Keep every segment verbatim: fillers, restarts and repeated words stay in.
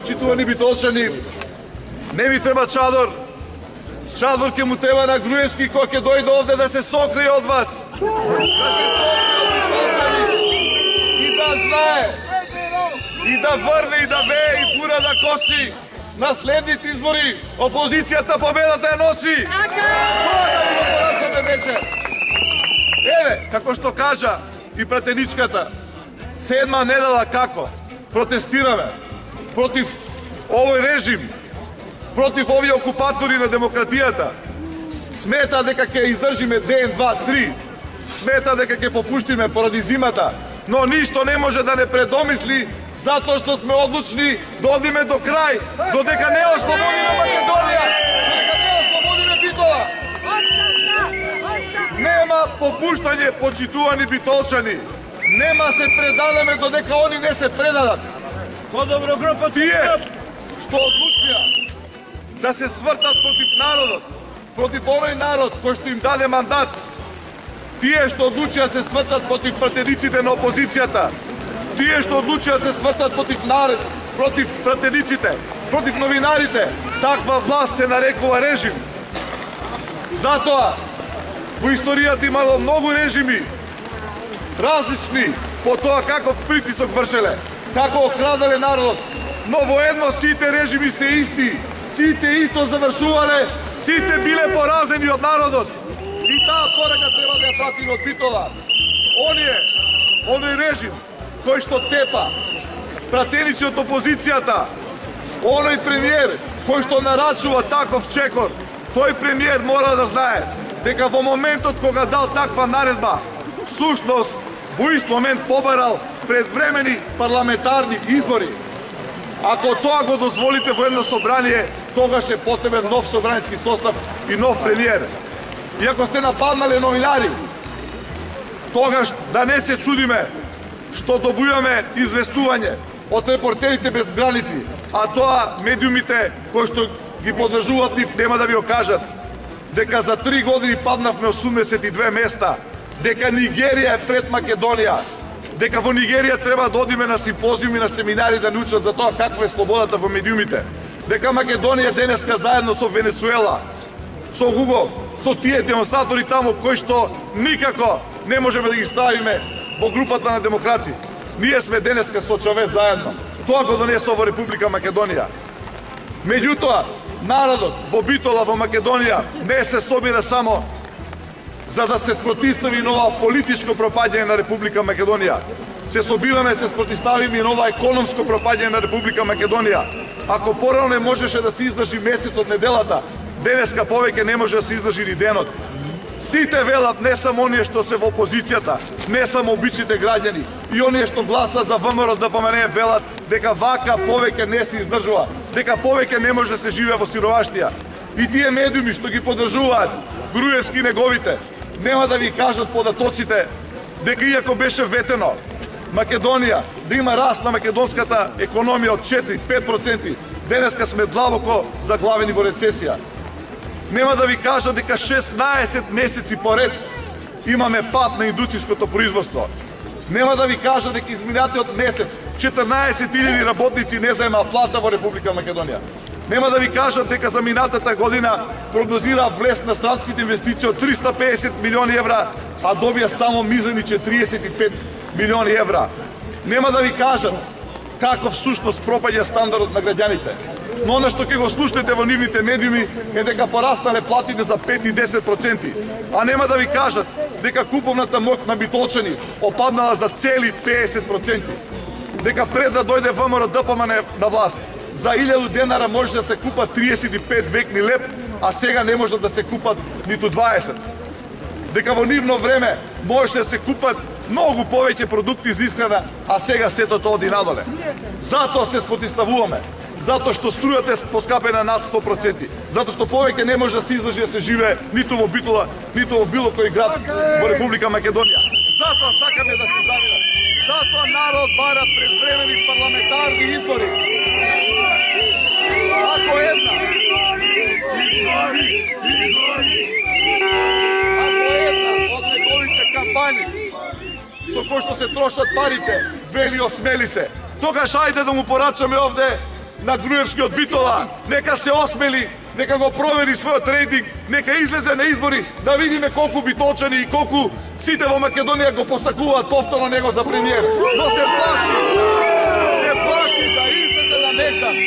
Почитувани битолчани, не ви треба чадор. Чадор ќе му треба на Груевски кој ќе дојде овде да се сокрие од вас. Да се сокрие од битолчани. И да знае. И да врне и да вее и бура да коси. На следните избори опозицијата победата ја носи. Тоа да го порачаме вече. Еве, како што кажа и пратеничката, седма недела како протестираме против овој режим, против овие окупатори на демократијата. Смета дека ќе издржиме ден, два, три. Смета дека ќе попуштиме поради зимата, но ништо не може да не предомисли затоа што сме одлучни да одиме до крај, додека не ослободиме Македонија, додека не ослободиме Битола. Нема попуштање, почитувани битолчани. Нема се предадаме додека они не се предадат. По-добро група тие што одлучија да се свртат против народот, против оној народ кој што им даде мандат. Тие што одлучија се свртат против пратениците на опозицијата. Тие што одлучија се свртат против народ, против пратениците, против новинарите. Таква власт се нарекува режим. Затоа во историјата имало многу режими, различни по тоа каков притисок вршеле, како окрадале народот, но воедно сите режими се исти, сите исто завршувале, сите биле поразени од народот. И таа порака треба да ја пратиме од Битола. Оние, оној режим кој што тепа пратеници од опозицијата, оној премиер кој што нарачува таков чекор, тој премиер мора да знае дека во моментот кога дал таква наредба, всушност во ист момент побарал предвремени парламентарни избори. Ако тоа го дозволите во едно собрание, тогаш е потребен нов собрански состав и нов премиер. И ако сте нападнале новинари, тогаш да не се чудиме што добиваме известување од репортерите без граници, а тоа медиумите кои што ги поддржуваат нив нема да ви окажат дека за три години паднавме осумдесет и две места, дека Нигерија е пред Македонија, дека во Нигерија треба да одиме на симпозиуми, на семинари да научат за тоа каква е слободата во медиумите, дека Македонија денеска заедно со Венецуела, со Гуго, со тие демонстратори таму кои што никако не можеме да ги ставиме во групата на демократи. Ние сме денеска со Чавес заедно. Тоа го донесува во Република Македонија. Меѓутоа, народот во Битола во Македонија не се собира само за да се спротистави нова политичко пропаѓање на Република Македонија. Се собираме се спротиставиме и нова економско пропаѓање на Република Македонија. Ако порано не можеше да се издржи месец од неделата, денеска повеќе не може да се издржи ни денот. Сите велат, не само оние што се во опозицијата, не само обичните граѓани, и оние што гласа за ВМРО Д П М Н велат дека вака повеќе не се издржува, дека повеќе не може да се живее во сиромаштија. И тие медиуми што ги поддржуваат Груевски неговите, нема да ви кажат податоците дека иако беше ветено Македонија да има раст на македонската економија од четири до пет проценти, денеска сме длабоко заглавени во рецесија. Нема да ви кажат дека шеснаесет месеци поред имаме пад на индустријското производство. Нема да ви кажат дека изминатиот месец четрнаесет илјади работници не заема плата во Република Македонија. Нема да ви кажат дека за минатата година прогнозира влез на странските инвестиции од триста и педесет милиони евра, а добија само мизерни четиридесет и пет милиони евра. Нема да ви кажат каков всушност пропаѓа стандардот на граѓаните. Но она што ќе го слушнете во нивните медиуми е дека порастанале платите за пет и десет проценти, а нема да ви кажат дека куповната моќ на битолчани опаднала за цели педесет проценти. Дека пред да дојде ВМРО Д П М Н на власт, за илјаду денара може да се купат триесет и пет векни леп, а сега не може да се купат ниту дваесет. Дека во нивно време може да се купат многу повеќе продукти за исхрана, а сега сето тоа оди надоле. Затоа се спротивставуваме. Затоа што струјата е поскапена над сто проценти. Затоа што повеќе не може да се издржи да се живее ниту во Битола, ниту во било кој град во Република Македонија. Затоа сакаме да се заминат. Затоа народ бара предвремени парламентарни избори. Ако една Ако една од неговите кампањи со кои што се трошат парите, вели осмели се, тогаш ајде да му порачаме овде на Груевскиот Битола, нека се осмели, нека го провери својот рейтинг, нека излезе на избори, да видиме колку битолчани и колку сите во Македонија го посакуваат повторно него за премиер. Но се плаши, се плаши да излезе на некан.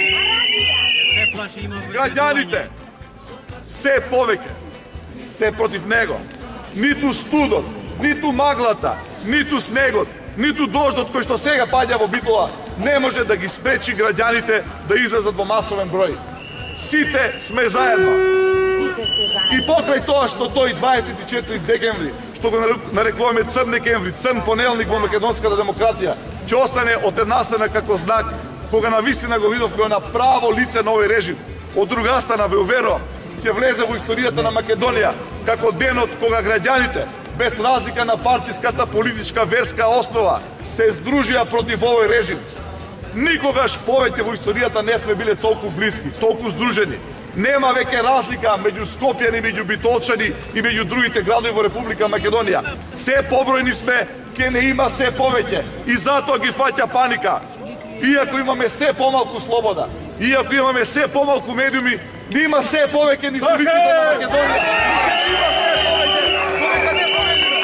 Граѓаните се повеќе се против него. Ниту студот, ниту маглата, ниту снегот, ниту дождот кој што сега паѓа во Битола не може да ги спречи граѓаните да излезат во масовен број. Сите сме заедно. И покрај тоа што тој дваесет и четврти декември, што го нарекуваме црн декември, црн понеделник во македонската демократија, ќе остане од една страна како знак кога навистина го видовме на право лице на овој режим. Од друга страна ве уверувам, ќе влезе во историјата на Македонија како денот кога граѓаните, без разлика на партиската, политичка, верска основа, се здружија против овој режим. Никогаш повеќе во историјата не сме биле толку блиски, толку здружени. Нема веќе разлика меѓу Скопјани, меѓу Битолчани и меѓу другите градови во Република Македонија. Се побројни сме, ке не има се повеќе и затоа ги фаќа паника. Иако имаме се помалку слобода, иако имаме се помалку медиуми, има се повеќе низ улиците на Македонија. Има се повеќе, додека не победиме.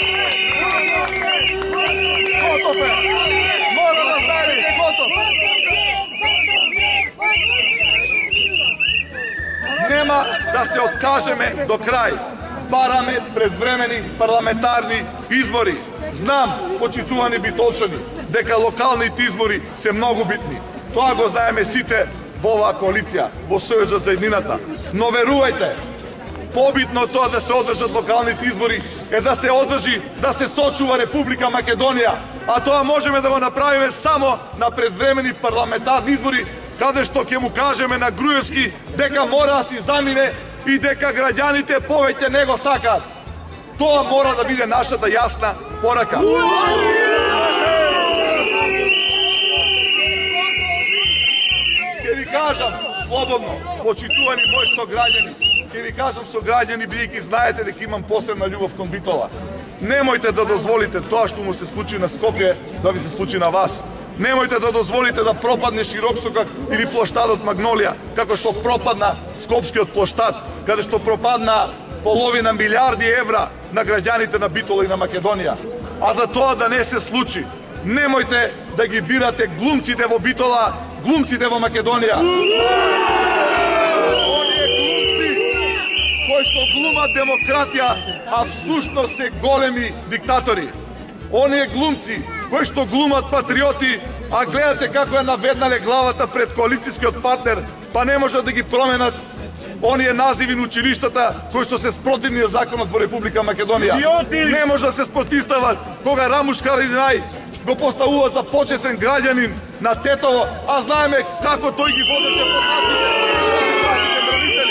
Готов е. Мора да знаете, готов. Нема да се откажеме до крај. Бараме предвремени парламентарни избори. Знам, почитувани битолчани, дека локалните избори се многу битни. Тоа го знаеме сите во оваа коалиција, во Сојузот за еднината. Но верувајте, побитно тоа да се одржат локалните избори е да се одржи, да се сочува Република Македонија. А тоа можеме да го направиме само на предвремени парламентарни избори, каде што ќе му кажеме на Груевски дека мора да си замине и дека граѓаните повеќе не го сакаат. Тоа мора да биде нашата јасна порака. Ќе ви кажам слободно, почитувани мои сограѓани, ќе ви кажам сограѓани, бидејќи знаете дека имам посебна љубов кон Битола. Немојте да дозволите тоа што му се случи на Скопје да ви се случи на вас. Немојте да дозволите да пропадне Широксокак или плоштадот Магнолија, како што пропадна Скопскиот плоштад, каде што пропадна половина милиарди евра на граѓаните на Битола и на Македонија. А за тоа да не се случи, немојте да ги бирате глумците во Битола, глумците во Македонија. Оние глумци кои што глумат демократија, а всушност се големи диктатори. Оние глумци кои што глумат патриоти, а гледате како е наведнале главата пред коалицијскиот партнер, па не можат да ги променат оние називи на училиштата кои што се спротивни на законот во Република Македонија. Не може да се спротивстават кога Рамуш Харадинај го поставуваат за почесен граѓанин на Тетово, а знаеме како тој ги водеше подмаците нашите бранители.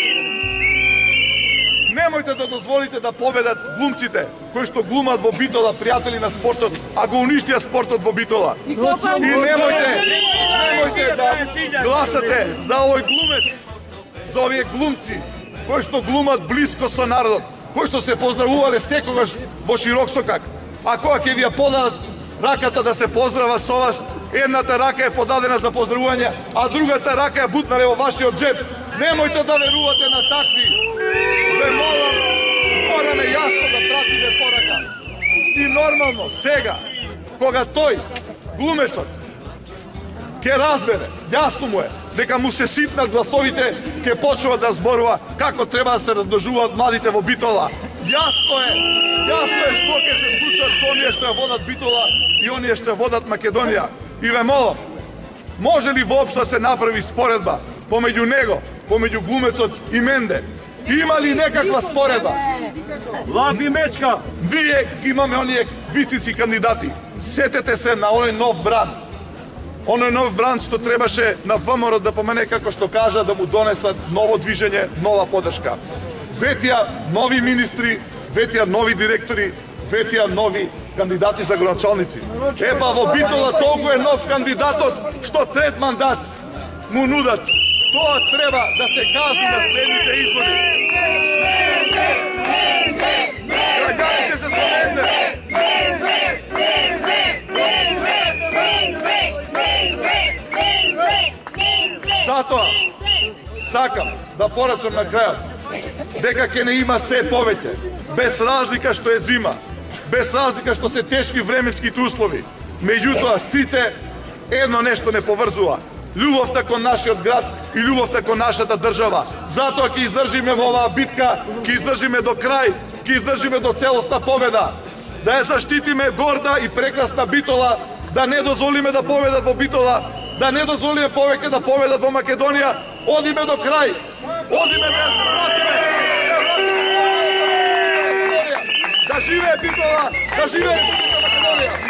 Немојте да дозволите да победат глумците кои што глумат во Битола, пријатели на спортот, а го уништија спортот во Битола. И немојте, немојте да гласате за овој глумец, за овие глумци кои што глумат блиско со народот, кои што се поздравувале секогаш во Широксокак. А кога ќе ви ја подадат раката да се поздрават со вас, едната рака е подадена за поздравување, а другата рака е бутнале во вашиот џеб. Немојте да верувате на такви. Ве молам, мораме јасно да пратиме порака. И нормално, сега, кога тој, глумецот, ќе разбере, јасно му е, дека му се ситнат гласовите, ќе почнува да зборува како треба да се размножуваат младите во Битола. Јасно е, јасно е што ќе се случат со оние што ја водат Битола и оние што ја водат Македонија. И ве молам, може ли воопшто да се направи споредба помеѓу него, помеѓу глумецот и Менде? Има ли некаква споредба? Лав и мечка! Ние имаме оние висоци кандидати. Сетете се на оној нов бранд. Оној нов бранд што требаше на ВМРО да помене, како што кажа, да му донесат ново движење, нова подршка. Ветија нови министри, ветија нови директори, ветија нови кандидати за градоначалници. Епа во Битола толку е нов кандидатот што трет мандат му нудат. Тоа треба да се казни на следните избори. Граѓаните се со Менде. сакам да порачам на крајот дека ќе не има се повеќе, без разлика што е зима, без разлика што се тешки временските услови. Меѓутоа сите едно нешто не поврзува: љубовта кон нашиот град и љубовта кон нашата држава. Затоа ќе издржиме во оваа битка, ќе издржиме до крај, ќе издржиме до целосна победа. Да ја заштитиме горда и прекрасна Битола, да не дозволиме да победат во Битола, да не дозволиме повеќе да победат во Македонија. Одиме до крај, одиме да ја вратиме, да вратиме Македонија. Да живее Битола, да живее Македонија.